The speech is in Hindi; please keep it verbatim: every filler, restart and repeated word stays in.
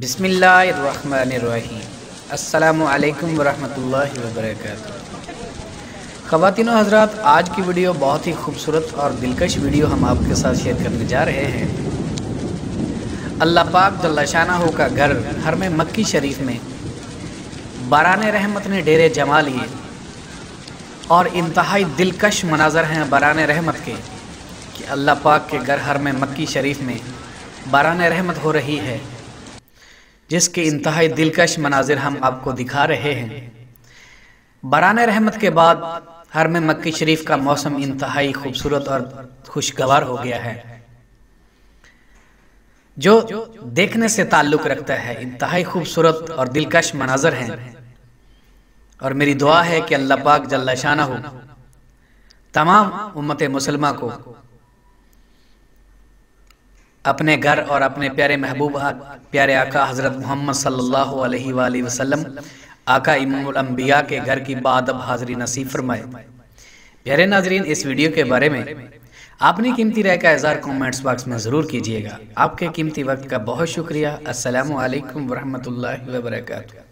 बिस्मिल्लाहिर्रहमानिर्रहीम। अस्सलामु अलैकुम वरहमतुल्लाहि वबरकातुहू। ख़वातीन व हज़रात, आज की वीडियो बहुत ही खूबसूरत और दिलकश वीडियो हम आपके साथ शेयर करने जा रहे हैं। अल्लाह पाक जल्ल शानहू का घर हरम मक्की शरीफ में बाराने रहमत ने डेरे जमा लिए और इंतहाई दिलकश मनाजर हैं बाराने रहमत के कि अल्लाह पाक के घर हरम मक्की शरीफ में बाराने रहमत हो रही है, जिसके इंतहाई दिलकश मनाजिर हम आपको दिखा रहे हैं। बाराने रहमत के बाद हरम मक्की शरीफ का मौसम इंतहाई खूबसूरत और खुशगवार हो गया है, जो देखने से ताल्लुक़ रखता है। इंतहाई खूबसूरत और दिलकश मनाजर हैं और मेरी दुआ है कि अल्लाह पाक जल्ल शानहू तमाम उम्मत मुसलमा को अपने घर और अपने प्यारे महबूब प्यारे आका हज़रत मोहम्मद सल्लल्लाहु अलैहि वालैहि वसल्लम आका इमामुल अंबिया के घर की बाअदब हाज़री नसीब फरमाए। प्यारे नाजरीन, इस वीडियो के बारे में अपनी कीमती राय का इज़हार कमेंट्स बॉक्स में ज़रूर कीजिएगा। आपके कीमती वक्त का बहुत शुक्रिया। अस्सलामु अलैकुम वरहमतुल्लाहि वबरकातुहू।